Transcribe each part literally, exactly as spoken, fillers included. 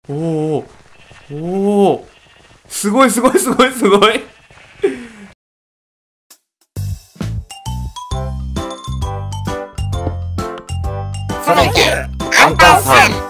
おおおお、すごいすごいすごいすごい。 ソラキューアンパンさん。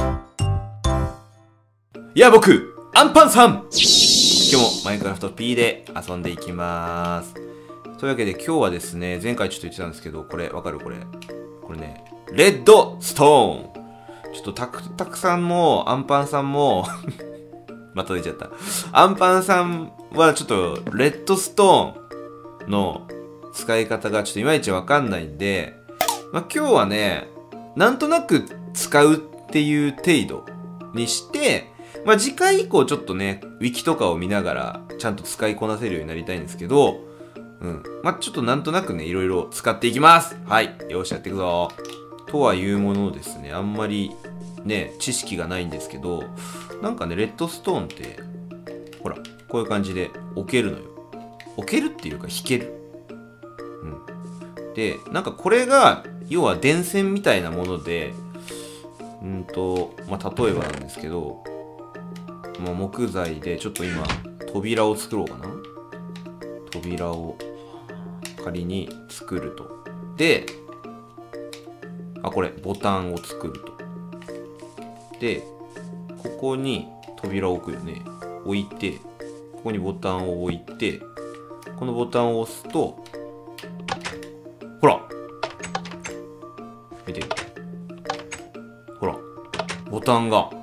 いや、僕アンパンさん、今日もマインクラフト P で遊んでいきまーす。というわけで今日はですね、前回ちょっと言ってたんですけど、これわかる？これこれね、レッドストーン。ちょっとタクタクさんもアンパンさんもまた出ちゃった。アンパンさんはちょっとレッドストーンの使い方がちょっといまいちわかんないんで、まあ、今日はね、なんとなく使うっていう程度にして、まあ、次回以降ちょっとね、ウィキとかを見ながらちゃんと使いこなせるようになりたいんですけど、うん。まあ、ちょっとなんとなくね、いろいろ使っていきます。はい。よし、やっていくぞ。とはいうものですね、あんまりね、知識がないんですけど、なんかね、レッドストーンって、ほら、こういう感じで置けるのよ。置けるっていうか、引ける。うん。で、なんかこれが、要は電線みたいなもので、うんと、まあ、例えばなんですけど、まあ、木材でちょっと今、扉を作ろうかな。扉を仮に作ると。で、あ、これ、ボタンを作ると。で、ここに扉を置くよね。置いて、ここにボタンを置いて、このボタンを押すと、ほら見て。ほら。ボタンが。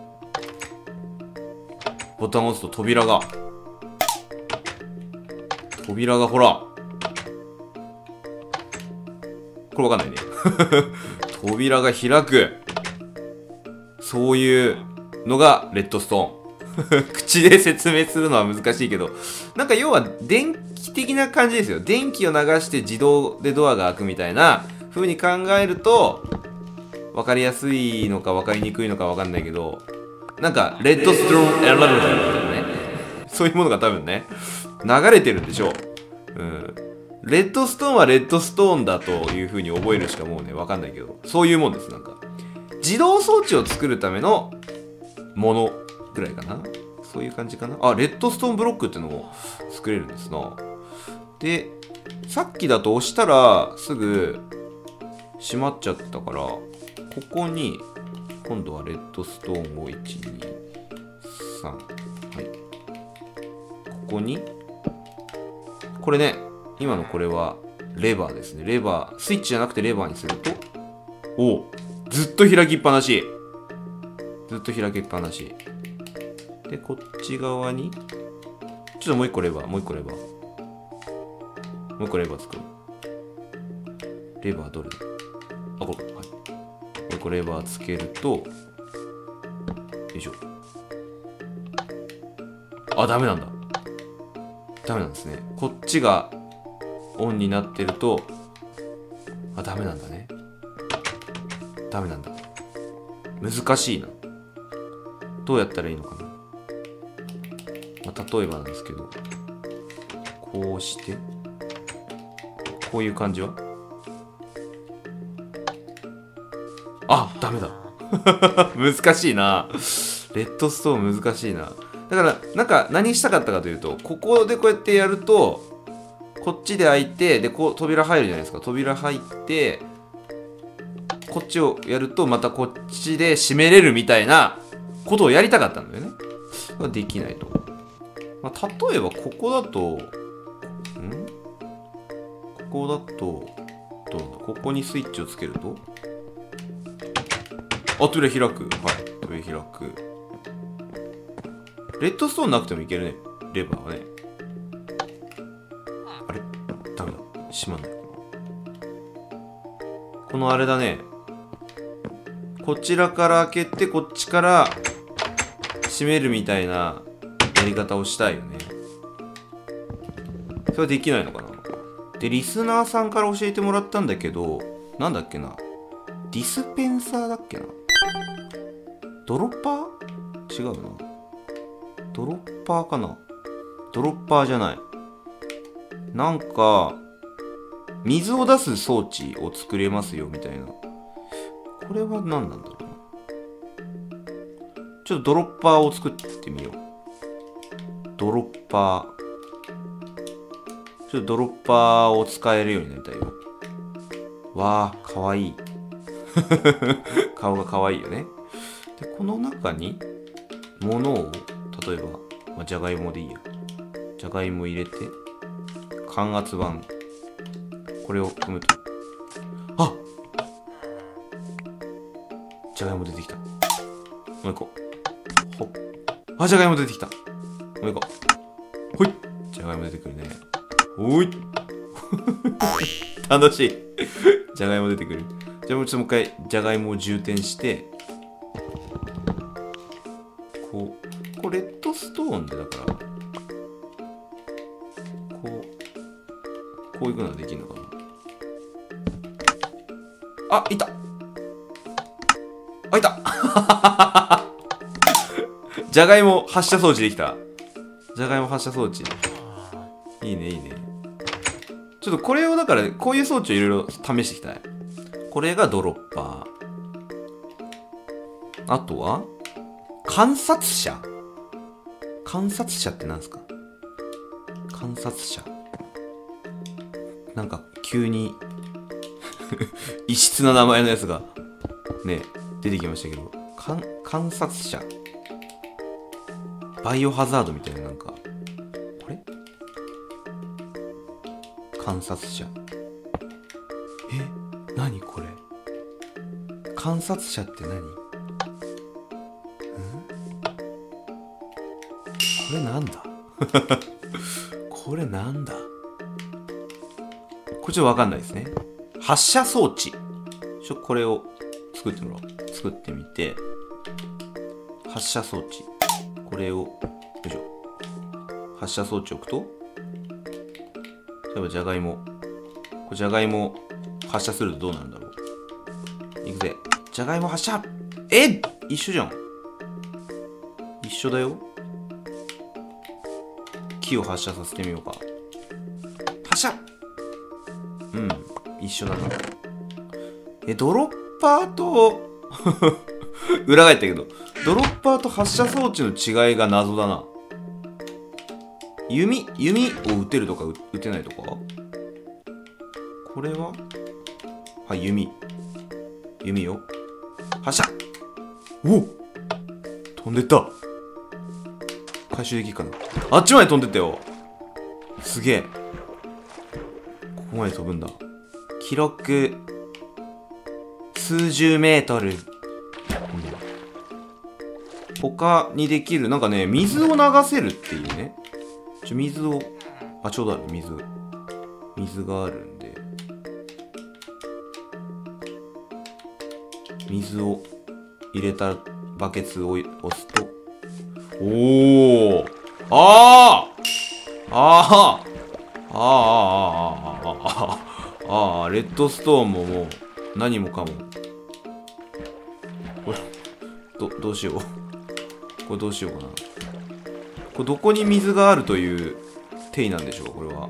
ボタンを押すと扉が。扉がほら。これわかんないね。扉が開く。そういうのがレッドストーン。口で説明するのは難しいけど、なんか要は電気的な感じですよ。電気を流して自動でドアが開くみたいな風に考えると、わかりやすいのかわかりにくいのかわかんないけど、なんかレッドストーンエラブみたいなね。そういうものが多分ね、流れてるんでしょう。うん。レッドストーンはレッドストーンだという風に覚えるしかもうね、わかんないけど、そういうもんです、なんか。自動装置を作るためのものぐらいかな。そういう感じかな。あ、レッドストーンブロックっていうのも作れるんですな。で、さっきだと押したらすぐ閉まっちゃったから、ここに今度はレッドストーンをいち、に、さん。はい。ここに、これね、今のこれはレバーですね。レバー、スイッチじゃなくてレバーにすると、おう。ずっと開きっぱなし。ずっと開きっぱなし。で、こっち側に、ちょっともう一個レバー、もう一個レバー。もう一個レバー作る。レバーどれだ？あ、これ。はい。もう一個レバーつけると、よいしょ。あ、ダメなんだ。ダメなんですね。こっちがオンになってると、あ、ダメなんだね。ダメなんだ。難しいな。どうやったらいいのかな。まあ、例えばなんですけど、こうして、こういう感じは？あ、ダメだ。難しいな。レッドストーン難しいな。だから、なんか何したかったかというと、ここでこうやってやると、こっちで開いて、で、こう扉入るじゃないですか。扉入って、こっちをやるとまたこっちで閉めれるみたいなことをやりたかったんだよね。できないと。まあ、例えばここだと、んここだと、どうだ、ここにスイッチをつけると、あ、扉開く。はい、扉開く。レッドストーンなくてもいけるね。レバーはね。あれ？ダメだ。閉まんない。このあれだね。こちらから開けて、こっちから閉めるみたいなやり方をしたいよね。それはできないのかな。で、リスナーさんから教えてもらったんだけど、なんだっけな。ディスペンサーだっけな。ドロッパー？違うな。ドロッパーかな。ドロッパーじゃない。なんか、水を出す装置を作れますよみたいな。これは何なんだろうな。ちょっちょっとドロッパーを作ってみよう。ドロッパー。ちょっとドロッパーを使えるようになりたいよ。わー、かわいい。顔がかわいいよね。で、この中に、物を、例えば、まあ、じゃがいもでいいや。じゃがいも入れて、感圧板。これを組むと。あ、じゃがいも出てきた。もう一個。ほっ。あ、じゃがいも出てきた。もう一個。ほい。じゃがいも出てくるね。おい。楽しい。じゃがいも出てくる。じゃあもうちょっともう一回、じゃがいもを充填して、こう、こうレッドストーンでだから、こう、こういうのができるのかな。あ、いた。あ、いた。じゃがいも発射装置できた。じゃがいも発射装置。いいね、いいね。ちょっとこれをだから、こういう装置をいろいろ試していきたい。これがドロッパー。あとは、観察者。観察者って何ですか？観察者。なんか急に異質な名前のやつがね、出てきましたけど。観、観察者。バイオハザードみたいななんか。これ？観察者。え？何これ？観察者って何？ん？これなんだ？これなんだ？これちょっとわかんないですね。発射装置。ちょ、これを作ってもらおう。作ってみて。発射装置。これを、よいしょ。発射装置を置くと、例えばじゃがいも。これじゃがいも発射するとどうなるんだろう。いくぜ。じゃがいも発射。え！一緒じゃん。一緒だよ。木を発射させてみようか。発射！うん。一緒だな。え、ドロッパーと、裏返ったけど、ドロッパーと発射装置の違いが謎だな。弓、弓を撃てるとか撃てないとか？これは？はい、弓。弓よ。発射！おっ！飛んでった。回収できるかな？あっちまで飛んでったよ。すげえ。ここまで飛ぶんだ。記録、数十メートル。他にできる、なんかね、水を流せるっていうね。ちょ、水を、あ、ちょうどある、水。水があるんで。水を入れたバケツを押すと、おー、あーあーあーあーあーあーあーあーレッドストーンももう何もかも。これ、ど、どうしよう。これどうしようかな。これどこに水があるという定義なんでしょうこれは。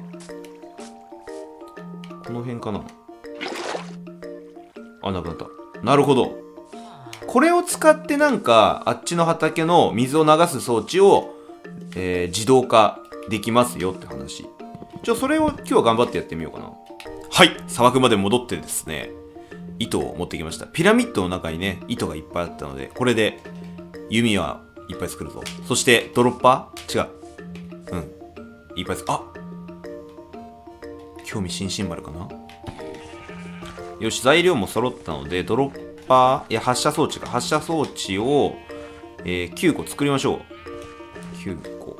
この辺かな。あ、なくなった。なるほど。これを使ってなんか、あっちの畑の水を流す装置を、えー、自動化できますよって話。ちょ、それを今日は頑張ってやってみようかな。はい。砂漠まで戻ってですね、糸を持ってきました。ピラミッドの中にね、糸がいっぱいあったので、これで弓はいっぱい作るぞ。そして、ドロッパー？違う。うん。いっぱい作る。あ！興味津々丸かな？よし、材料も揃ったので、ドロッパー、いや、発射装置か。発射装置を、えー、きゅうこ作りましょう。きゅうこ。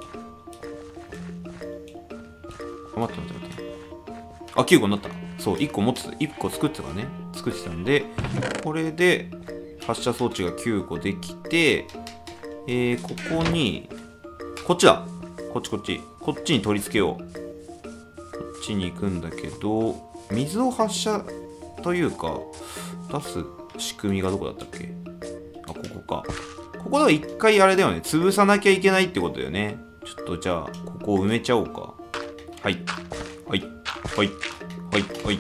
あ、待って待って待って。あ、きゅうこになった。そう、いっこ持ってた。いっこ作ってたからね。作ってたんで、これで、発射装置がきゅうこできて、えー、ここに、こっちだ。こっちこっち。こっちに取り付けよう。こっちに行くんだけど、水を発射というか、出す仕組みがどこだったっけ？あ、ここか。ここでは一回あれだよね。潰さなきゃいけないってことだよね。ちょっとじゃあ、ここを埋めちゃおうか。はい。はい。はい。はい。はい。はい。はい。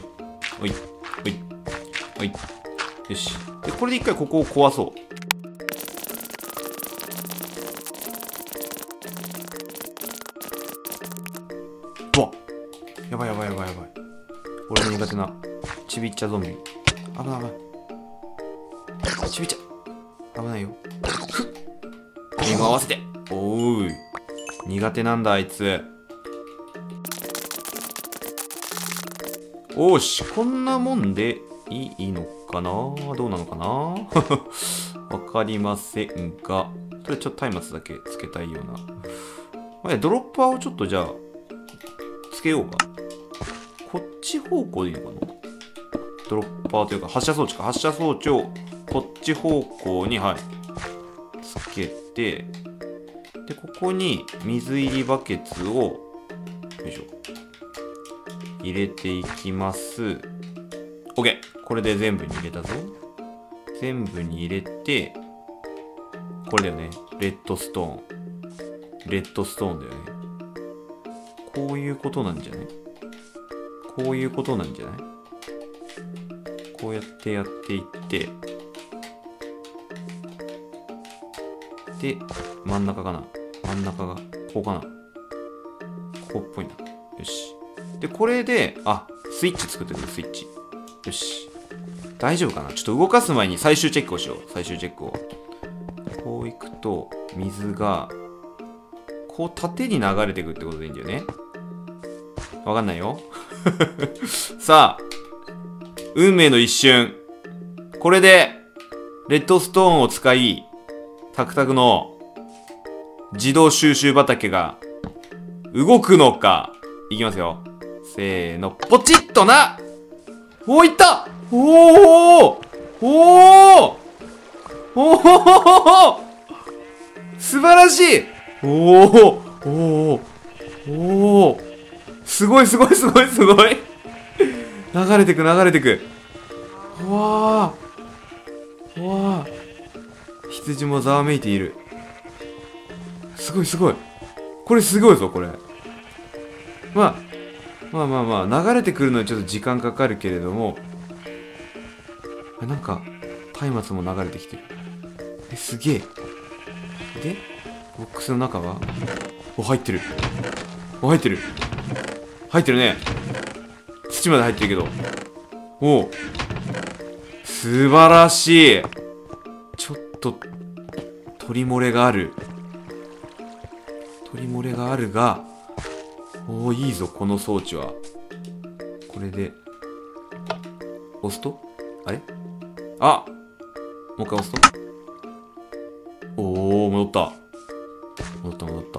はい。よし。で、これで一回ここを壊そう。 やばいやばいやばいやばい。俺の苦手なちびっちゃゾンビ。危ない危ない。ちびっちゃ。危ないよ。ふっ。リンゴ合わせて。おーい。苦手なんだ、あいつ。おーし、こんなもんでいいのかな？どうなのかな？わかりませんが、とりあえずちょっと松明だけつけたいような。まあ、ドロッパーをちょっとじゃあ、つけようか。こっち方向でいいのかな？ドロッパーというか、発射装置か。発射装置をこっち方向に、はい、つけて、で、ここに水入りバケツを、よいしょ。入れていきます。OK! これで全部に入れたぞ。全部に入れて、これだよね。レッドストーン。レッドストーンだよね。こういうことなんじゃない？こういうことなんじゃない？こうやってやっていって、で、真ん中かな？真ん中が、こうかな？ここっぽいな。よし。で、これで、あ、スイッチ作ってくる、スイッチ。よし。大丈夫かな？ちょっと動かす前に最終チェックをしよう。最終チェックを。こういくと、水が、こう縦に流れていくってことでいいんだよね。わかんないよ。さあ、運命の一瞬。これで、レッドストーンを使い、タクタクの自動収集畑が動くのか。いきますよ。せーの、ポチッとな！おー、いった！おーおーおー素晴らしい！おーおーおーすごいすごいすごいすごい流れてく流れてく。うわーうわー羊もざわめいている。すごいすごい。これすごいぞこれ。まあまあまあまあ流れてくるのにちょっと時間かかるけれども、あ、なんか松明も流れてきてる。え、すげえ。でボックスの中は、お、入ってる。お、入ってる。入ってるね。土まで入ってるけど。お、素晴らしい。ちょっと鳥漏れがある。鳥漏れがあるが、おお、いいぞこの装置は。これで押すと、あれ、あ、もう一回押すと、おお、戻った戻った戻った。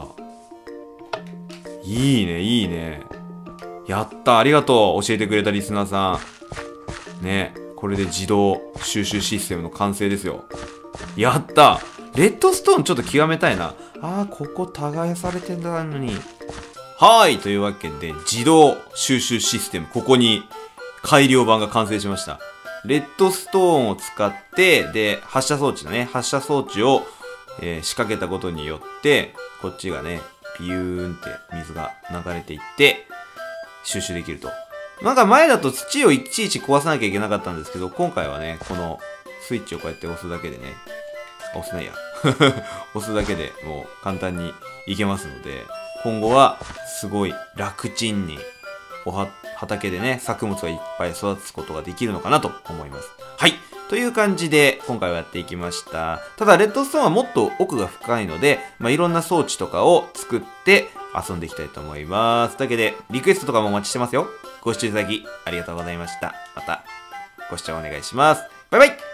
いいねいいね。やった、ありがとう、教えてくれたリスナーさんね。これで自動収集システムの完成ですよ。やった。レッドストーンちょっと極めたいな。あー、ここ耕されてたのに。はーい、というわけで自動収集システム、ここに改良版が完成しました。レッドストーンを使って、で発射装置だね、発射装置を、えー、仕掛けたことによってこっちがねピューンって水が流れていって収集できると。なんか前だと土をいちいち壊さなきゃいけなかったんですけど、今回はねこのスイッチをこうやって押すだけでね、押すないや押すだけでもう簡単にいけますので、今後はすごい楽ちんにおは畑でね作物がいっぱい育つことができるのかなと思います。はい、という感じで今回はやっていきました。ただレッドストーンはもっと奥が深いので、まあ、いろんな装置とかを作って遊んでいきたいと思います。というわけでリクエストとかもお待ちしてますよ。ご視聴いただきありがとうございました。またご視聴お願いします。バイバイ。